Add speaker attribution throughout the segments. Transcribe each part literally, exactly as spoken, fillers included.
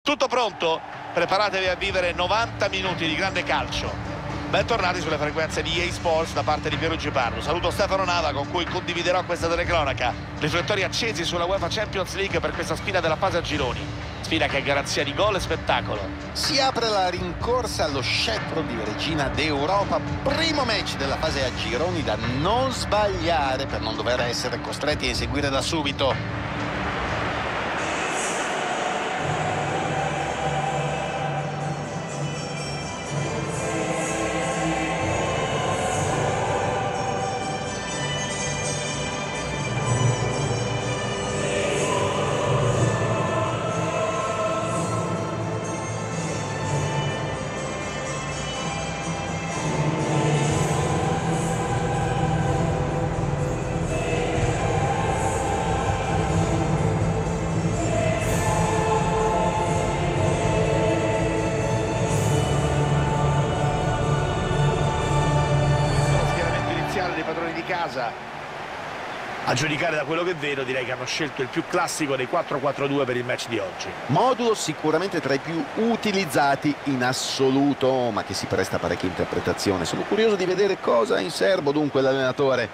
Speaker 1: Tutto pronto? Preparatevi a vivere novanta minuti di grande calcio. Bentornati sulle frequenze di E A Sports da parte di Pierluigi Parlo. Saluto Stefano Nava, con cui condividerò questa telecronaca. Riflettori accesi sulla UEFA Champions League per questa sfida della fase a gironi. Sfida che è garanzia di gol e spettacolo.
Speaker 2: Si apre la rincorsa allo scettro di regina d'Europa. Primo match della fase a gironi da non sbagliare per non dover essere costretti a eseguire da subito.
Speaker 1: Casa. A giudicare da quello che vedo, direi che hanno scelto il più classico dei quattro quattro due per il match di oggi.
Speaker 2: Modulo sicuramente tra i più utilizzati in assoluto, ma che si presta a parecchia interpretazione. Sono curioso di vedere cosa ha in serbo dunque l'allenatore.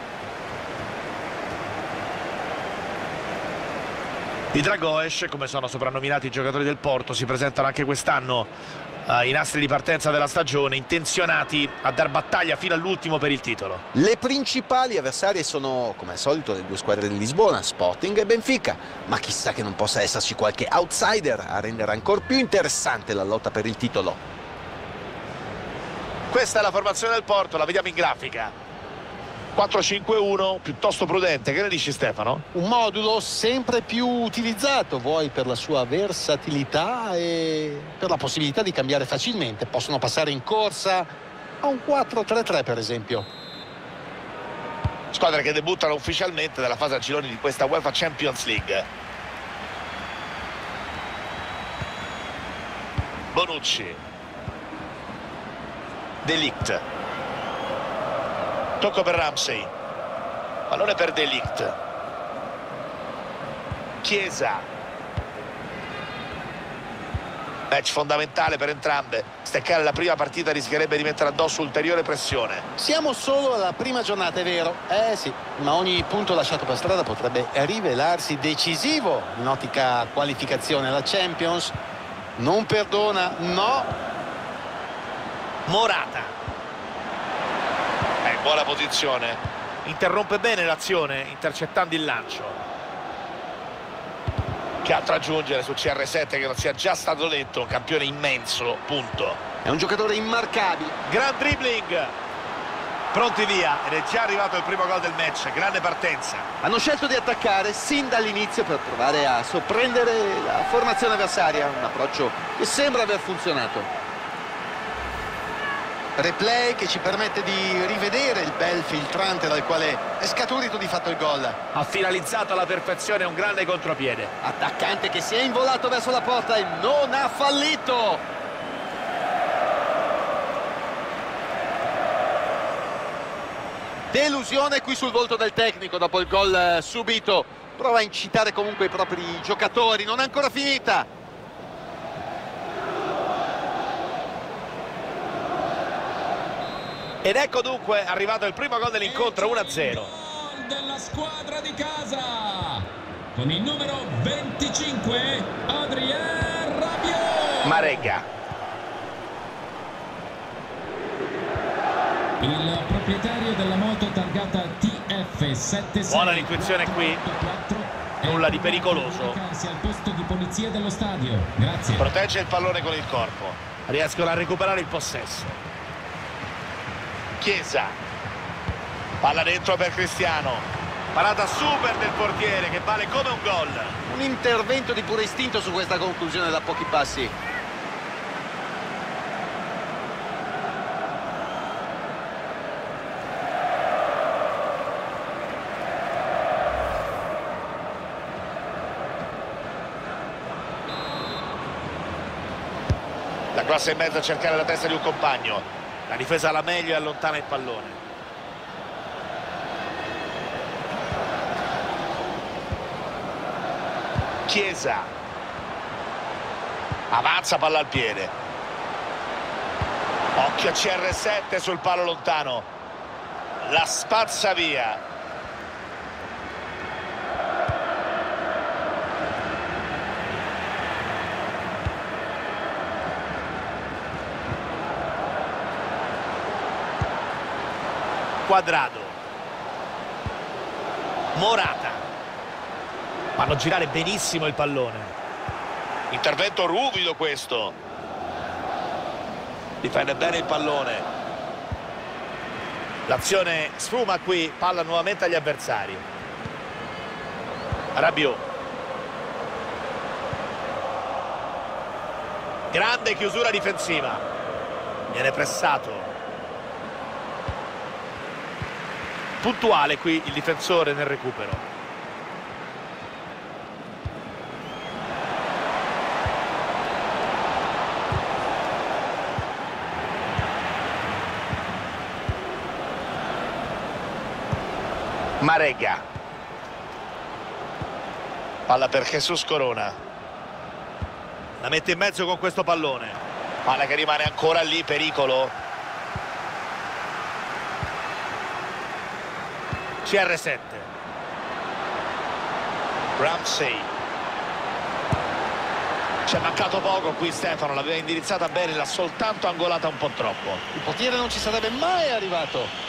Speaker 1: I Dragoes, come sono soprannominati i giocatori del Porto, si presentano anche quest'anno i nastri di partenza della stagione, intenzionati a dar battaglia fino all'ultimo per il titolo.
Speaker 2: Le principali avversarie sono, come al solito, le due squadre di Lisbona, Sporting e Benfica, ma chissà che non possa esserci qualche outsider a rendere ancora più interessante la lotta per il titolo.
Speaker 1: Questa è la formazione del Porto, la vediamo in grafica. quattro cinque uno, piuttosto prudente, che ne dici Stefano?
Speaker 2: Un modulo sempre più utilizzato, vuoi per la sua versatilità e per la possibilità di cambiare facilmente. Possono passare in corsa a un quattro tre tre per esempio.
Speaker 1: Squadre che debuttano ufficialmente nella fase a gironi di questa UEFA Champions League. Bonucci, De Ligt, tocco per Ramsey, pallone per De Ligt, Chiesa. Match fondamentale per entrambe. Steccare la prima partita rischierebbe di mettere addosso ulteriore pressione.
Speaker 2: Siamo solo alla prima giornata, è vero? Eh sì, ma ogni punto lasciato per strada potrebbe rivelarsi decisivo in ottica qualificazione alla Champions. Non perdona, no.
Speaker 1: Morata. Buona posizione, interrompe bene l'azione intercettando il lancio. Che altro aggiungere su C R sette che non sia già stato detto? Un campione immenso, punto.
Speaker 2: È un giocatore immarcabile.
Speaker 1: Gran dribbling, pronti via, ed è già arrivato il primo gol del match. Grande partenza.
Speaker 2: Hanno scelto di attaccare sin dall'inizio per provare a sorprendere la formazione avversaria, un approccio che sembra aver funzionato. Replay che ci permette di rivedere il bel filtrante dal quale è scaturito di fatto il gol.
Speaker 1: Ha finalizzato alla perfezione un grande contropiede.
Speaker 2: Attaccante che si è involato verso la porta e non ha fallito. Delusione qui sul volto del tecnico dopo il gol subito. Prova a incitare comunque i propri giocatori, non è ancora finita.
Speaker 1: Ed ecco dunque arrivato il primo gol dell'incontro, uno a zero.
Speaker 3: Gol della squadra di casa con il numero venticinque, Adrien Rabiot.
Speaker 1: Marega.
Speaker 3: Il proprietario della moto targata T F sette sei.
Speaker 1: Buona l'intuizione qui. Nulla di pericoloso.
Speaker 3: Al posto di polizia dello stadio. Grazie.
Speaker 1: Protegge il pallone con il corpo. Riescono a recuperare il possesso. Chiesa, palla dentro per Cristiano, parata super del portiere che vale come un gol.
Speaker 2: Un intervento di puro istinto su questa conclusione da pochi passi.
Speaker 1: La crossa in mezzo a cercare la testa di un compagno. La difesa alla meglio e allontana il pallone. Chiesa. Avanza, palla al piede. Occhio a C R sette sul palo lontano. La spazza via. Quadrado. Morata. Fanno girare benissimo il pallone. Intervento ruvido questo. Difende bene il pallone. L'azione sfuma qui, palla nuovamente agli avversari. Rabiot. Grande chiusura difensiva. Viene pressato. Puntuale qui il difensore nel recupero. Marega. Palla per Jesus Corona. La mette in mezzo con questo pallone. Palla che rimane ancora lì, pericolo. C R sette. Ramsey. Ci è mancato poco qui Stefano, l'aveva indirizzata bene, l'ha soltanto angolata un po' troppo.
Speaker 2: Il portiere non ci sarebbe mai arrivato.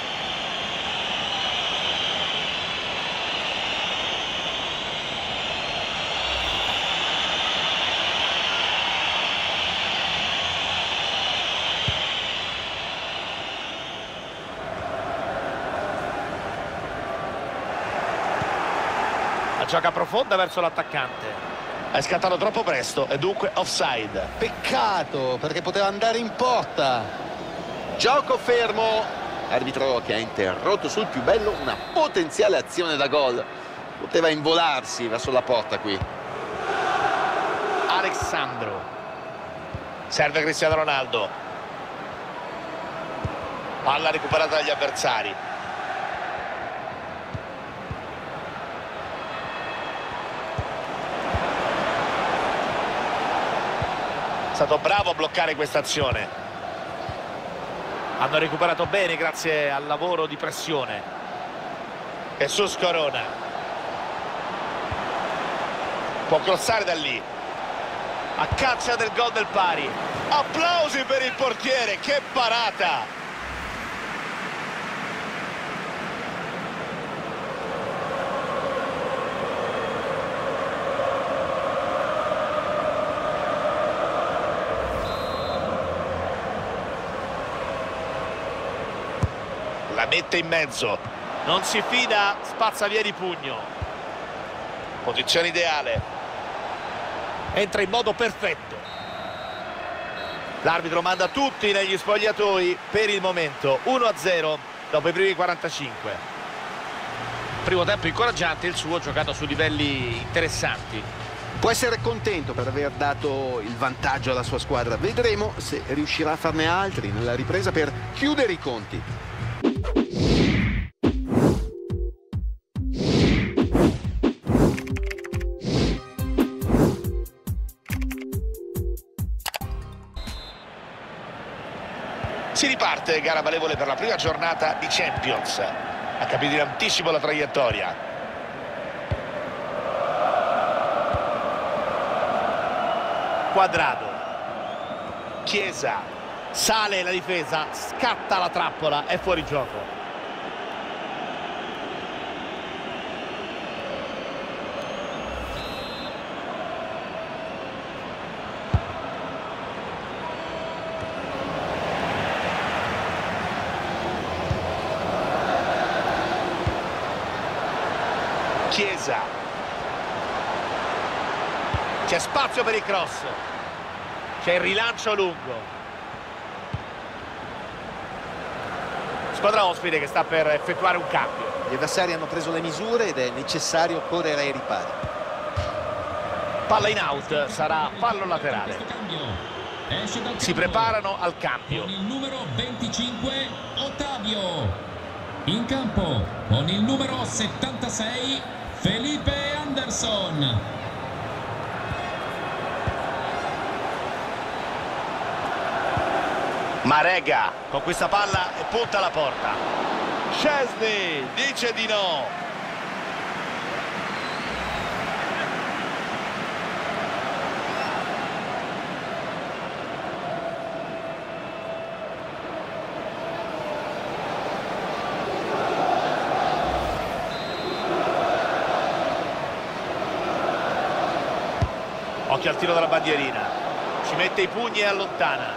Speaker 1: Gioca profonda verso l'attaccante. È scattato troppo presto e dunque offside.
Speaker 2: Peccato, perché poteva andare in porta. Gioco fermo. Arbitro che ha interrotto sul più bello una potenziale azione da gol. Poteva involarsi verso la porta qui.
Speaker 1: Alexandro. Serve Cristiano Ronaldo. Palla recuperata dagli avversari. È stato bravo a bloccare questa azione. Hanno recuperato bene grazie al lavoro di pressione. Jesus Corona. Può crossare da lì. A caccia del gol del pari. Applausi per il portiere, che parata! La mette in mezzo, non si fida, spazza via di pugno. Posizione ideale. Entra in modo perfetto. L'arbitro manda tutti negli spogliatoi per il momento. uno a zero dopo i primi quarantacinque. Primo tempo incoraggiante, il suo giocato su livelli interessanti.
Speaker 2: Può essere contento per aver dato il vantaggio alla sua squadra. Vedremo se riuscirà a farne altri nella ripresa per chiudere i conti.
Speaker 1: Si riparte, gara valevole per la prima giornata di Champions. Ha capito in anticipo la traiettoria. Quadrado. Chiesa. Sale la difesa, scatta la trappola, è fuori gioco. Chiesa. C'è spazio per il cross. C'è il rilancio lungo. Squadra ospite che sta per effettuare un cambio.
Speaker 2: Gli avversari hanno preso le misure ed è necessario correre ai ripari.
Speaker 1: Palla in out, sarà fallo laterale. Si preparano al cambio.
Speaker 3: Con il numero venticinque Ottavio. In campo con il numero settantasei Felipe Anderson.
Speaker 1: Marega con questa palla e punta alla porta. Szczesny dice di no. Occhio al tiro dalla bandierina, ci mette i pugni e allontana.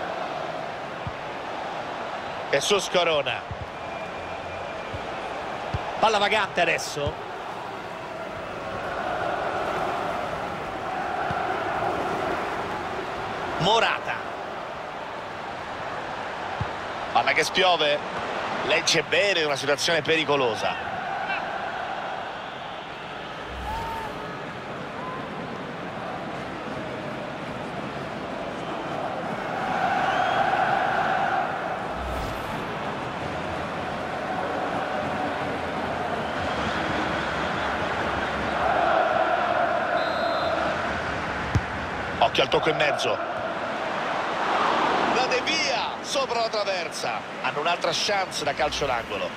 Speaker 1: E su Scorona. Palla vagante adesso. Morata. Palla che spiove. Legge bene una situazione pericolosa. Occhio al tocco in mezzo. La devia sopra la traversa. Hanno un'altra chance da calcio d'angolo.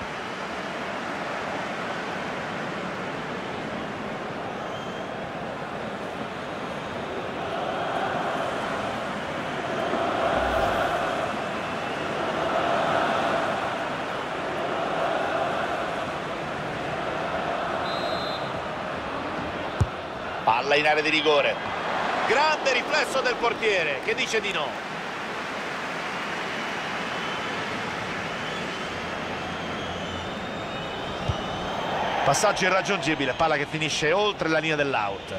Speaker 1: Palla in area di rigore. Grande riflesso del portiere che dice di no. Passaggio irraggiungibile, palla che finisce oltre la linea dell'out.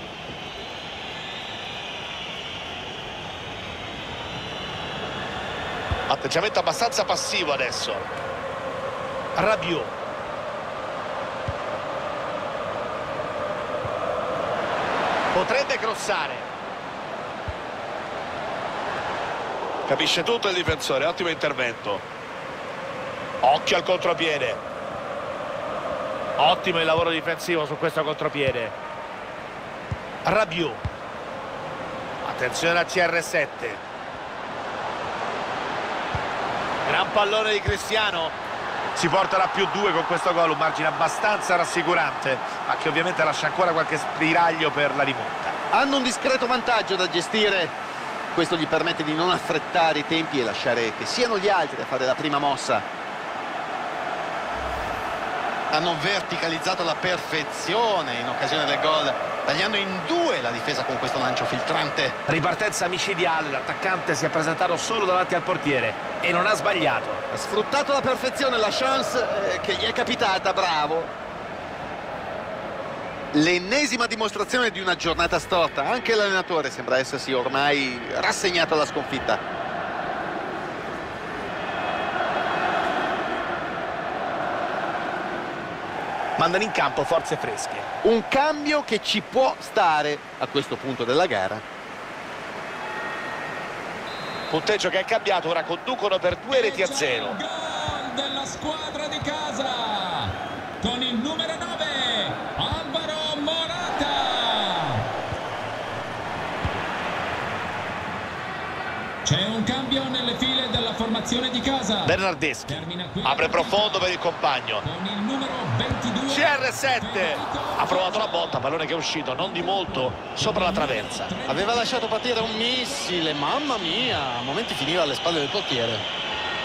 Speaker 1: Atteggiamento abbastanza passivo adesso. Rabiot. Potrebbe crossare. Capisce tutto il difensore, ottimo intervento. Occhio al contropiede. Ottimo il lavoro difensivo su questo contropiede. Rabiot. Attenzione al C R sette. Gran pallone di Cristiano. Si porterà più due con questo gol, un margine abbastanza rassicurante, ma che ovviamente lascia ancora qualche spiraglio per la rimonta.
Speaker 2: Hanno un discreto vantaggio da gestire, questo gli permette di non affrettare i tempi e lasciare che siano gli altri a fare la prima mossa. Hanno verticalizzato la perfezione in occasione del gol, tagliando in due la difesa con questo lancio filtrante.
Speaker 1: Ripartenza micidiale, l'attaccante si è presentato solo davanti al portiere e non ha sbagliato.
Speaker 2: Ha sfruttato alla perfezione la chance eh, che gli è capitata, bravo. L'ennesima dimostrazione di una giornata storta, anche l'allenatore sembra essersi ormai rassegnato alla sconfitta.
Speaker 1: Mandano in campo forze fresche.
Speaker 2: Un cambio che ci può stare a questo punto della gara.
Speaker 1: Punteggio che è cambiato, ora conducono per due reti a zero.
Speaker 3: Il gol della squadra di casa con il numero nove, Alvaro Morata. C'è un cambio nelle file della formazione di casa.
Speaker 1: Bernardeschi apre profondo per il compagno.
Speaker 3: Con il numero ventidue
Speaker 1: C R sette ha provato la botta, pallone che è uscito non di molto sopra la traversa.
Speaker 2: Aveva lasciato partire un missile, mamma mia, a momenti finiva alle spalle del portiere.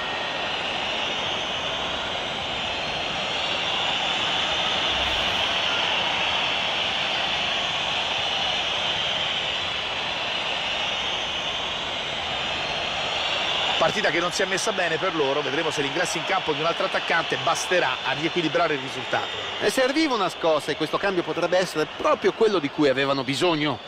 Speaker 1: Partita che non si è messa bene per loro, vedremo se l'ingresso in campo di un altro attaccante basterà a riequilibrare il risultato.
Speaker 2: E serviva una scossa e questo cambio potrebbe essere proprio quello di cui avevano bisogno.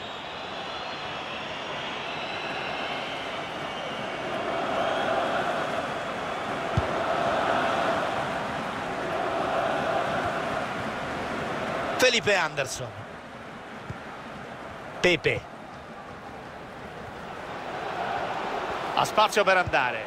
Speaker 1: Felipe Anderson. Pepe. Ha spazio per andare.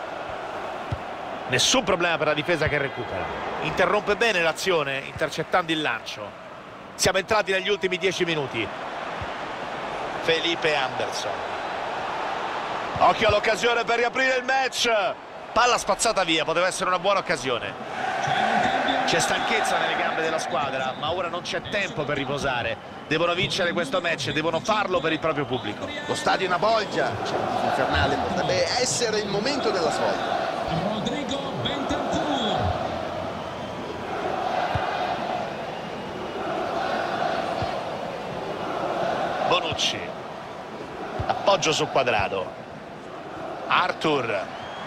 Speaker 1: Nessun problema per la difesa che recupera. Interrompe bene l'azione intercettando il lancio. Siamo entrati negli ultimi dieci minuti. Felipe Anderson. Occhio all'occasione per riaprire il match. Palla spazzata via, poteva essere una buona occasione. C'è stanchezza nelle gambe della squadra, ma ora non c'è tempo per riposare. Devono vincere questo match e devono farlo per il proprio pubblico.
Speaker 2: Lo stadio è una bolgia, c'è un tifo infernale, potrebbe essere il momento della svolta.
Speaker 3: Rodrigo Bentancur.
Speaker 1: Bonucci. Appoggio su Quadrado. Arthur.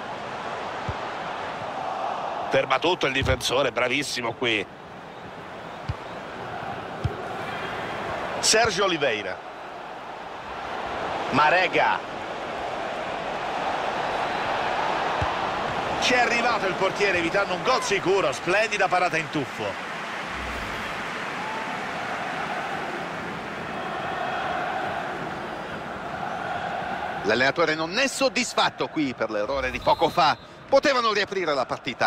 Speaker 1: Ferma tutto il difensore, bravissimo qui. Sergio Oliveira. Marega. Ci è arrivato il portiere evitando un gol sicuro, splendida parata in tuffo.
Speaker 2: L'allenatore non è soddisfatto qui per l'errore di poco fa. Potevano riaprire la partita.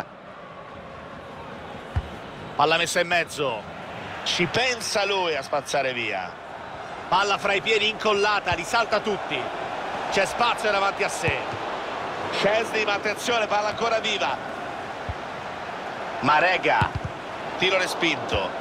Speaker 1: Palla messa in mezzo. Ci pensa lui a spazzare via. Palla fra i piedi incollata, risalta tutti. C'è spazio davanti a sé. Szczesny, ma attenzione, palla ancora viva. Marega. Tiro respinto.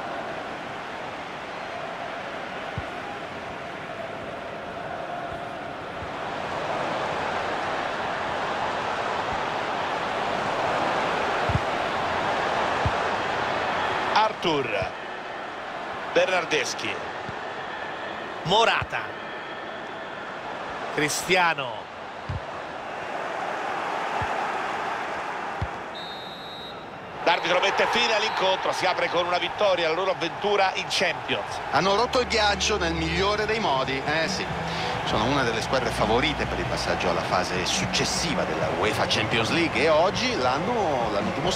Speaker 1: Arthur. Bernardeschi. Morata. Cristiano. L'arbitro mette fine all'incontro, si apre con una vittoria alla loro avventura in Champions.
Speaker 2: Hanno rotto il ghiaccio nel migliore dei modi, eh sì. Sono una delle squadre favorite per il passaggio alla fase successiva della UEFA Champions League e oggi l'hanno dimostrato.